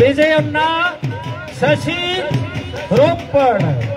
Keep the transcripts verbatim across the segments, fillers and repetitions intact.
विजयम्ना शशि रोपड़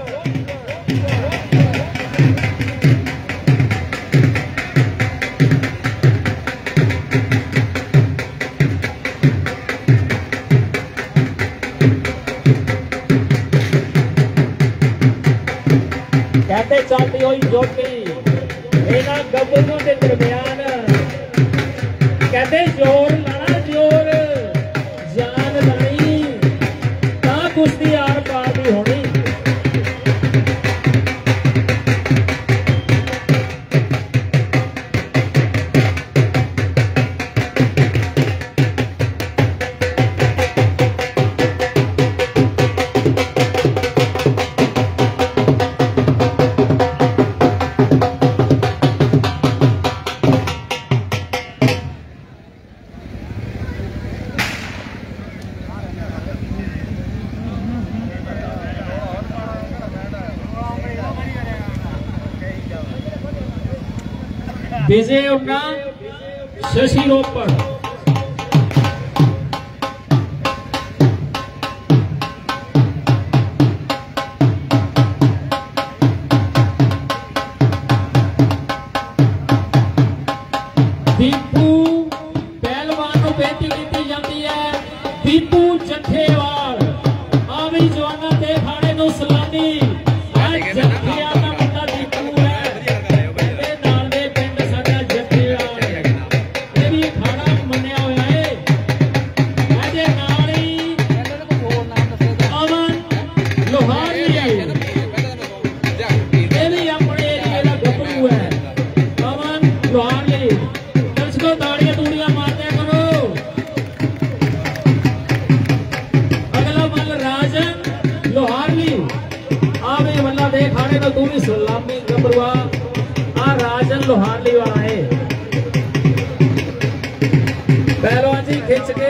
कहते चलती हुई ज्योति इन्हां गब्बरू के दरम्यान कहते जोर लाना जोर जान लानी तां कुश्ती आर पार दी होनी। विजयम्ना शशि रोपड़ दीपू पहलवान को बेनती की जाती है दीपू जथेवाल आवी जवाना दे खाने नु सलामी जथेवाल का मुंडा दीपू है खाने तो तू भी सलामी गबरुआ आ राजन लोहारली वाला है पहलवान जी खिंच के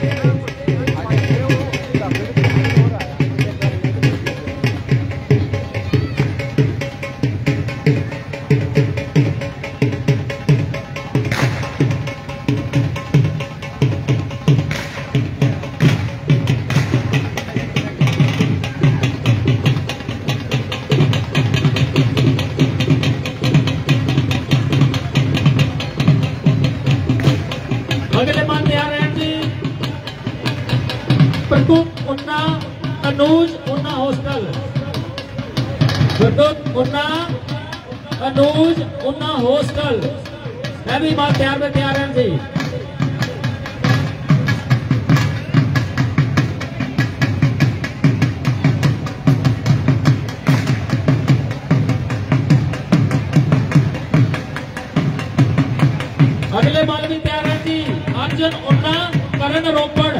अगले मान तैयार हैं जी प्रतुक उन्ना अनुज उन्ना हॉस्टल प्रतुक उन्ना अनुज उन्ना हॉस्टल मैं भी मान तैयार में तैयार हैं जी। अगले बाल भी तैयार है जी अर्जुन उन्ना करण रोपड़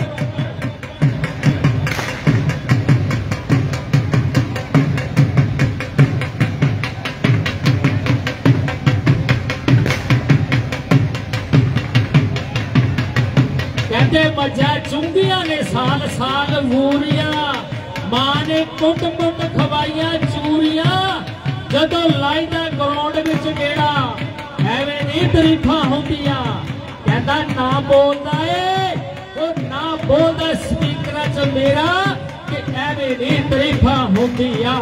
कहते मजा चुंगिया ने साल साल मूरिया मां ने कुट कुट खवाइया चूरिया जदों लाइदा ग्राउंड विच गेड़ा एवें नहीं तरीफा होंदिया कहता ना बोलता है तो ना बोलता स्पीकर च मेरा कि एवें नहीं तरीफा होंदिया।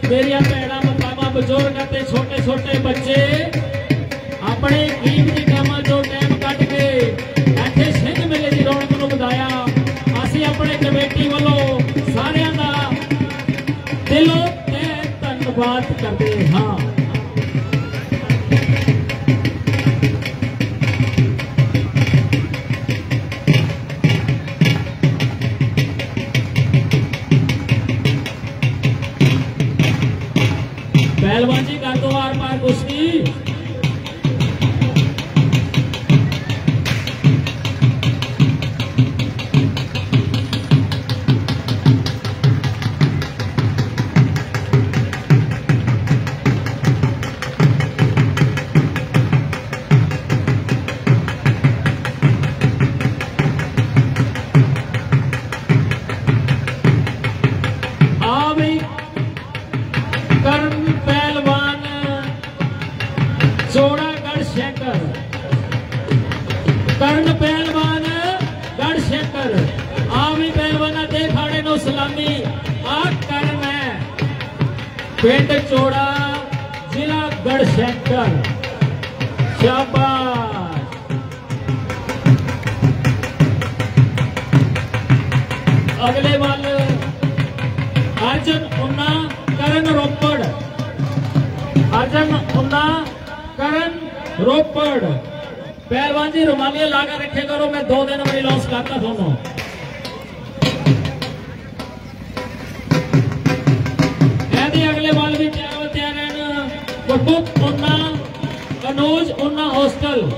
मेरिया भैन मातावां बजुर्ग ते छोटे छोटे बच्चे अपने कीमती कामां चों टाइम कढ के इत्थे सिंध मेले की रौनक नूं वधाया। असीं अपने कमेटी वालों सारिआं दा दिलों ते धन्नवाद करदे हां। पहलवान जी कर दो आर पार कुश्ती। कर्ण पहलवान गढ़शेखर आवी पहलवाना दे खाड़े नो सलामी। आ कर्ण है पिंड चोड़ा जिला गढ़शेखर। शाबाश। अगले वाल अर्जन उन्ना करण रोपड़। अर्जन उन्ना करण रोपड़। पहलवान जी रुमालियां लाकर रखे करो, मैं दो दिन में लॉस करता दोनों। ऐसे अगले वाल भी तैयार तैयार हैं। गुरबुत उन्ना कनौज उन्ना हॉस्टल।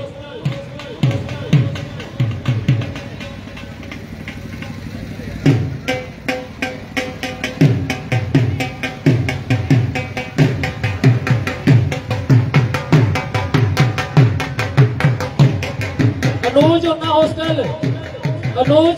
कनौज उन्ना हॉस्टल कनौज।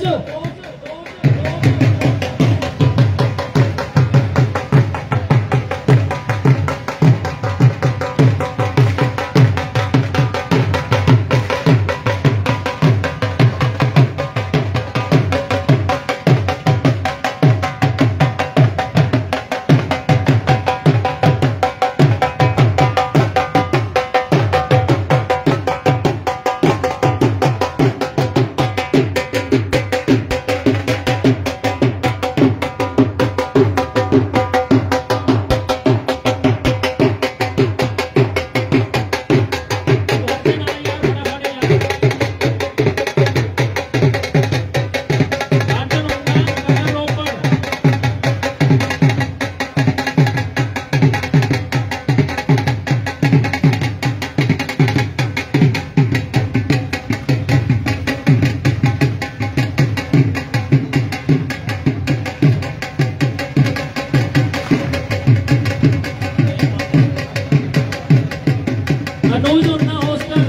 कनौज उन्ना हॉस्टल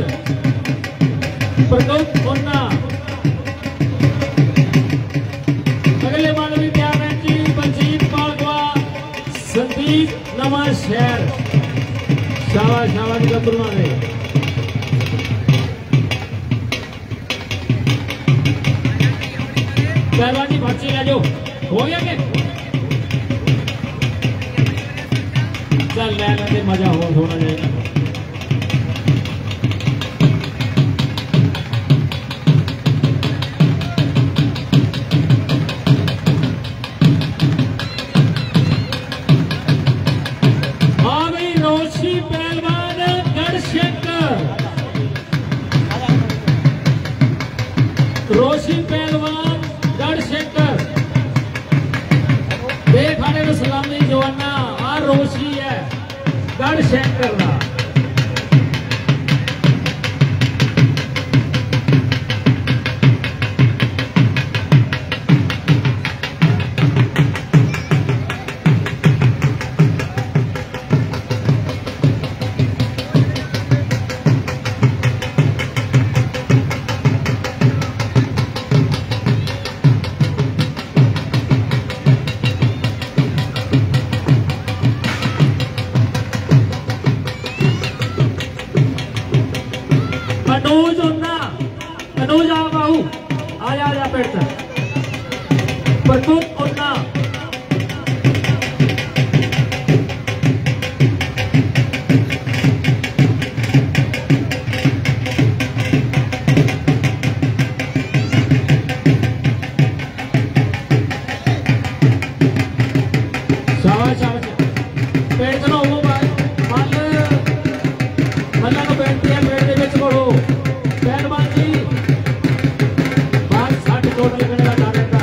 प्रकोप उन्ना। अगले वाले भी तैयार हैं जी। बलजीत बागवा संदीप नवा शहर। शाबाश शाबाश गबरुआ ने। पहलवान जी पर्ची ले जाओ। हो गया के चल ले लेते मजा हो थोड़ा जाएगा। रोशी पहलवान गढ़शेखर देख आने सलामी जवाना। आ रोशी है गढ़शेखर का। कनौज उन्ना कनौज आ बाहू आ जा जा पेड़ प्रकोप उन्ना। पेड़ चलो वो मल मल्ला को बेनती है पेड़ के विच बोलो पहलवान जी बस सट चोट लगने का डर रहता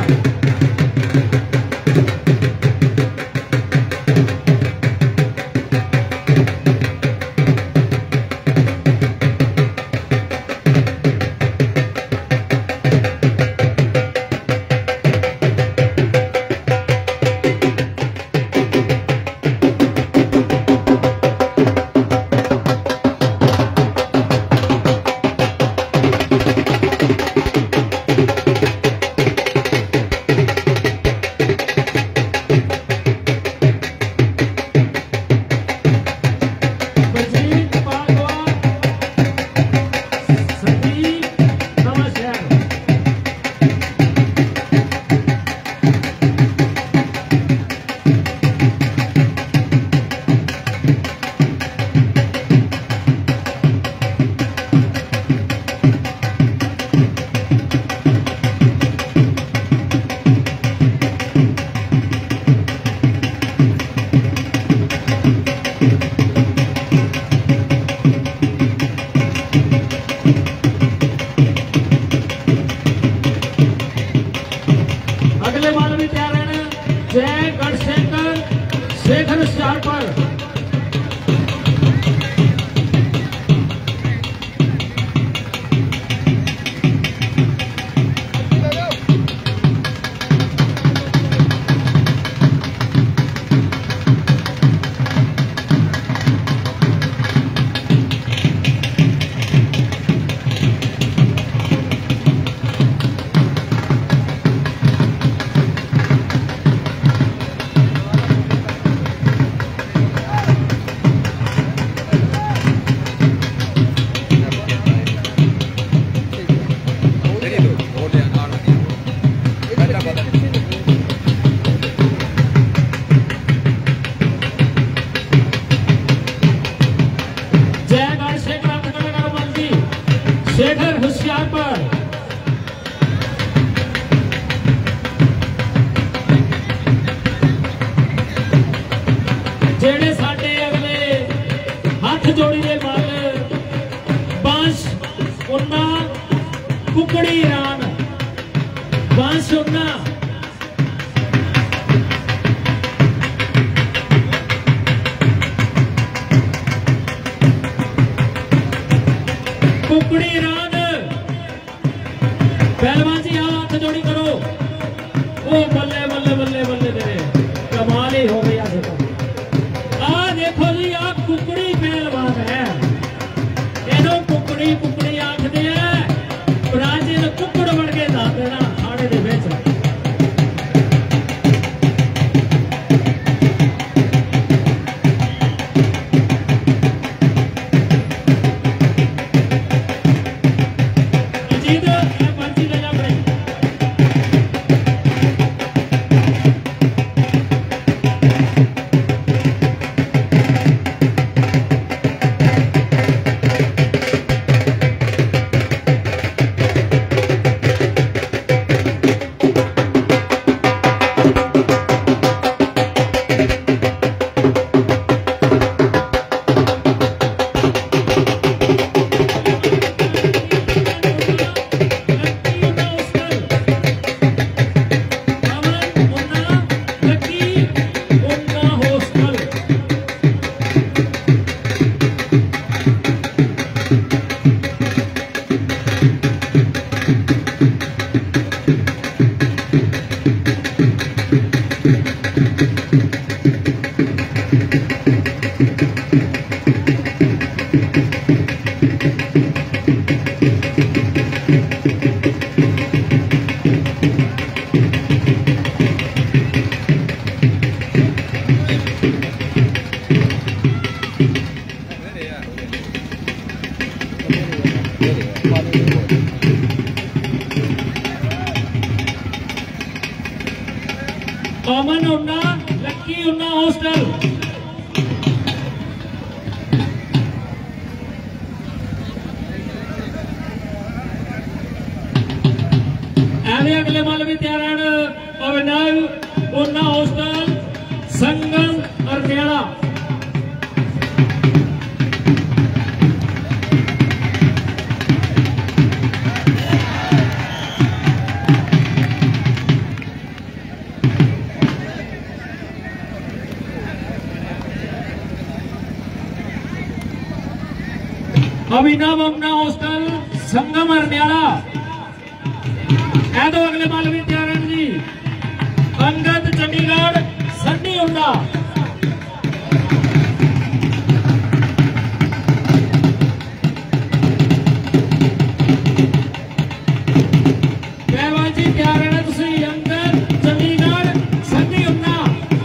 जेड़े साडे अगले हाथ जोड़ी दे मल बांस उन्ना कुकड़ी रान बांस उन्ना कुकड़ी रान पहलवान जी आओ हाथ जोड़ी करो ओ बल्ले बल्ले बल्ले बल्ले तेरे कमाल ही हो गया देखो देखो जी आ कुकड़ी पहलवान है इनो कुकड़ी कुकड़ी आखते हैं प्राचीन कुकड़ बन के जाते ना खाड़े दे विच अजीत पर्ची ले जा भाई अमन उन्ना लक्की उन्ना हॉस्टल एवं अगले मल भी तैयार हैं अभिनव उन्ना हॉस्टल संगम अरनेड़ा अभिनव अमना हॉस्टल संगम हरनियाला ऐदो अगले माल भी तैयार हैं जी। अंगद चंडीगढ़ सन्नी हुंडा पहलवान जी तैयार है तुसी अंगद चंडीगढ़ सन्नी हुंडा।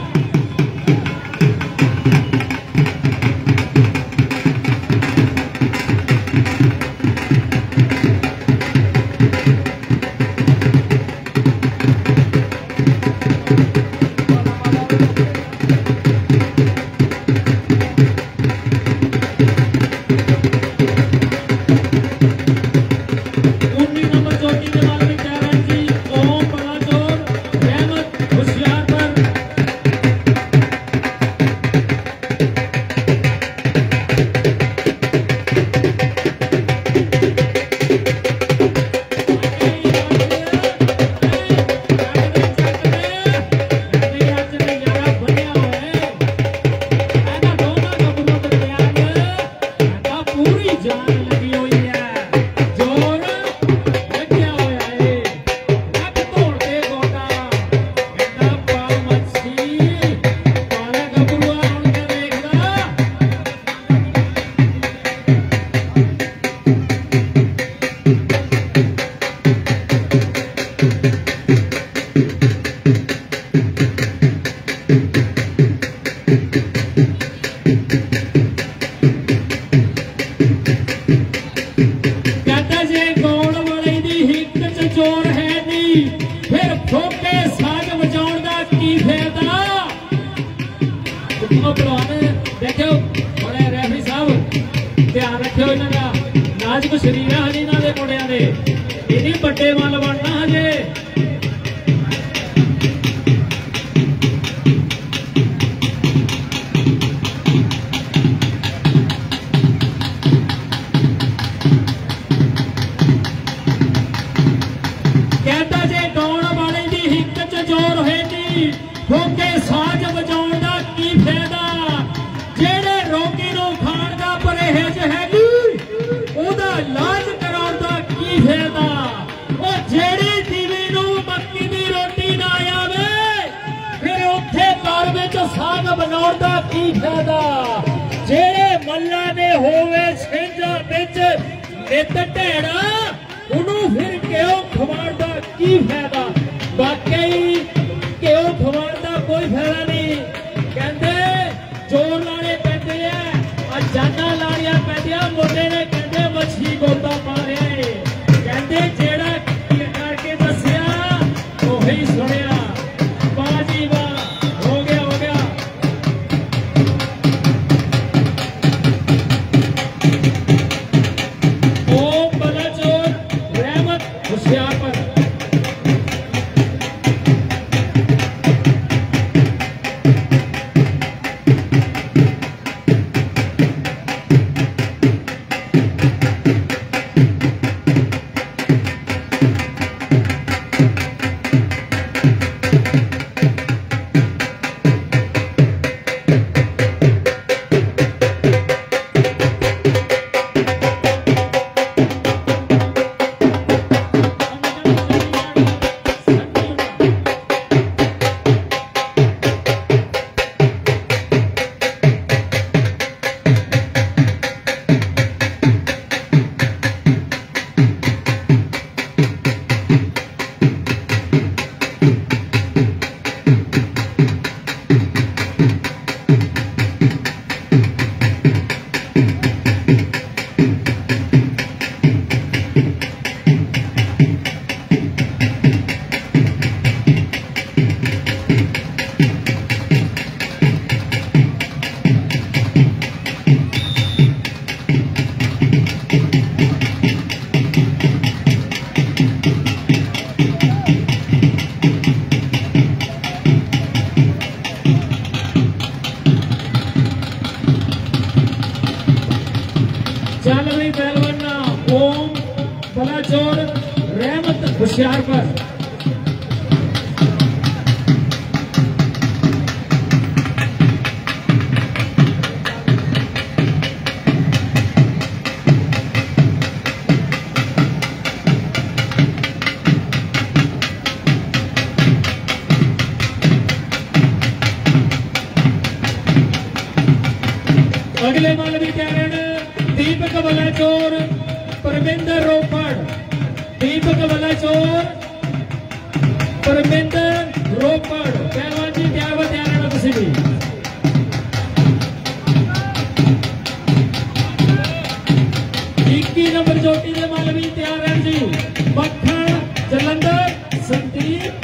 देखो बड़े रेफरी साहब ध्यान रखियो इन्हां दा नाजुक शरीर है हजे इन्हां दे मुंडियां दे इन्हीं बड़े मल बनना हजे। कहता जे गाउण वाले दी हिक च जोर है नी ठोके साज वजाउण दा की फायदा। जेड़े रोगी नूं खाण दा परहेज है नी ओदा इलाज कराउण दा की फायदा। ओ जेड़ी दीवी नूं मक्की दी रोटी ना आवे फिर उत्थे घर विच साग बनाउण दा की फायदा। जेड़े मल्ला ने होवे छिंजा विच नित ढेड़ा उन्हों फिर क्यों खवाण दा की फायदा। वाकई क्यों खवाण दा कोई फायदा नहीं। कहते जोर लाने पैंदे आ जाना लानिया पैंदियां मुंडे ने कहते मछली गोता मारिया है। कहते जेड़ा करके दसिया ओही सुनिया। वाह जी वाह हो गया हो गया। ओम बलाचौर रहमत होशियारपुर। चल रही पहलवाना ओम बलाचौर रहमत होशियारपुर। अगले मल भी कह रहे हैं दीपक बलाचौर परमिंदर रोपड़, दीपक बलाचौर परमिंदर रोपड़। पहलवान जी क्या बता रहे हो तुसी भी? इक्की नंबर चोटी के मल भी तैयार है जी। मक्खन जलंधर संदीप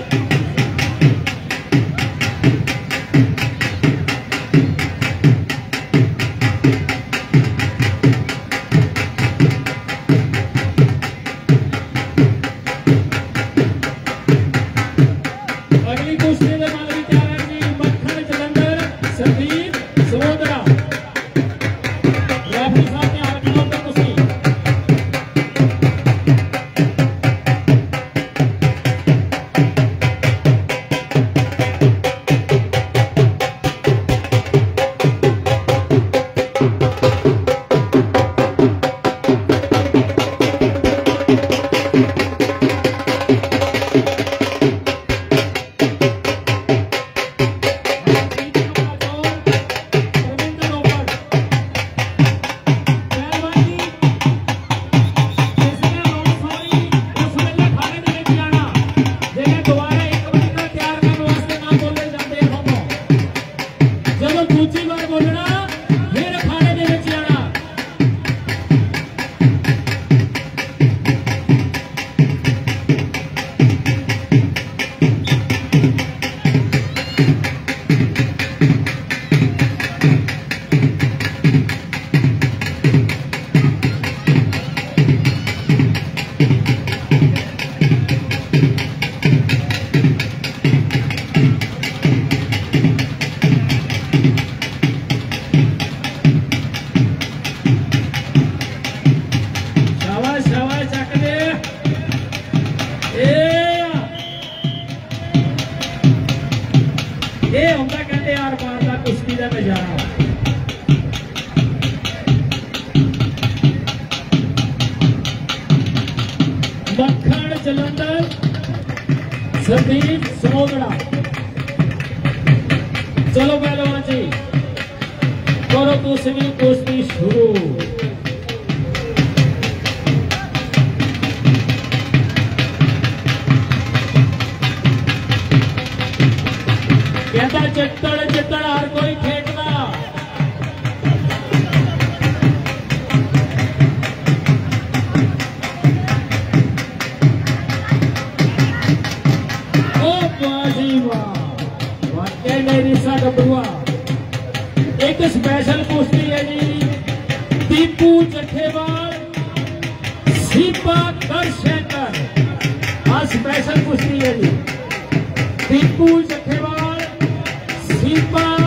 जलंधर संदीप समोगड़ा। चलो पहलवान जी करो दूसरी कुश्ती शुरू। कहता चित्तड़ चित्तड़ हर कोई खेतना। एक स्पेशल कुश्ती है जी दीपू जखेवाल सीपा करशेकर। हाँ स्पेशल कुश्ती है जी दीपू जखेवाल सीपा